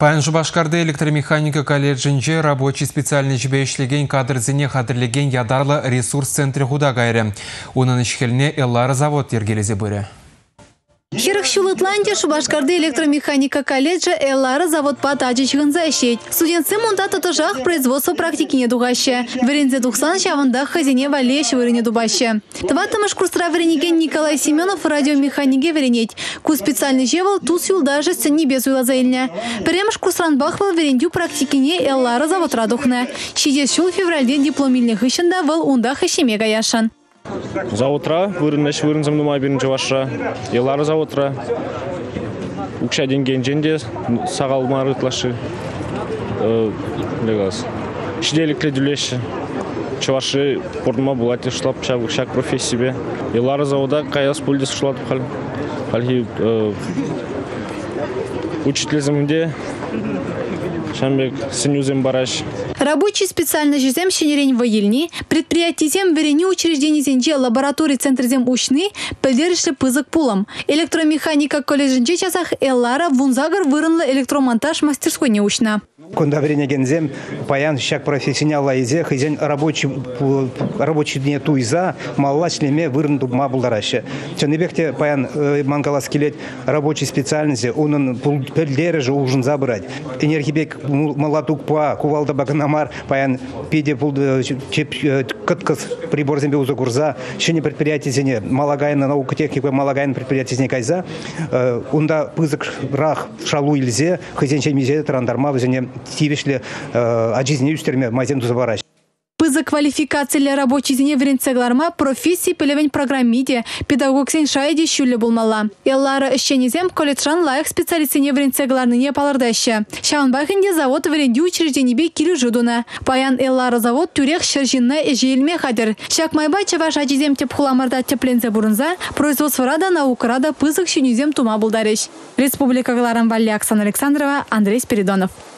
Паян Шубашкарды электромеханика колледжинже рабочий специальный жібе ішлеген кадрзіне қадырлеген ядарлы ресурс центре худа гайры. Унын ішхеліне Эллары завод ергелезе бөрі. Хирахшулытланде Шубашкарды электромеханика колледжа Эллары завод патачы чығынза әшет. Студентсы мұнда тұтыжақ производство практикине дуғашы. Верензе дұқсан шавында хазине валеш верене дубашы. Тватымыш курсра веренеген Николай Семенов радиомеханиге веренет. Ку специальный жевал туз юлдажы сцени без уйлазаильня. Перемыш курсран бахвал верендю практикине Эллары завод радухна. 6 февральде дипломильных ищында вал унда хащеме гаяшан. Заводра, вырынзам нумай бірінші ваша, Эллары заводра, укша денген женде, сағал марытлашы, шиделікле дүлеші, чавашы пордыма булати шлап шак профессибе. Эллары завода қаяс пульдес шлап қалхи учителізімде, шамбек сынюзем бараш. Рабочий специально жезем шенерень воильни, предприятием верени учреждений зенже лаборатории центрзем учны, пельдеришли пызык пулом. Электромеханика колледжинче часах Эллара вунзагар вырынла электромонтаж мастерской неучна. Кунда вренегензем паян щак профессионала изе хозяин рабочий дне туйза маллачлеме вырынду мабулдараще. Чанебекте паян мангала скелет рабочий специальности он пельдеры же ужин забрать. Энергибек малатук па кувалда баганамар паян пиде кыткас прибор зембе уза гурза щене предприятие зене малагайна наука техника малагайна предприятие зене кайза унда пызык рах шалу ильзе хозяин чемизе трандарма зене тивишле аджизне үстерме мазен дузавараш. Пызык квалификация для рабочий зене вренцегларма профессии пелевень программиде педагог сен шайде шүлі булмала. Эллары ищенезем колледжан лайық специалистене вренцегларныне палырдаща. Шаунбахынде завод вренди учрежденебе кирі жудуна. Паян Эллары завод түрек шыржинна эжелме хадыр. Шакмайба чаваш аджизем теп хуламарда теплензе бурынза производстворада наукарада пызык шүнезем тума булдарыш. Республика Галарам Валли Оксана Александрова, Андрей Спиридонов.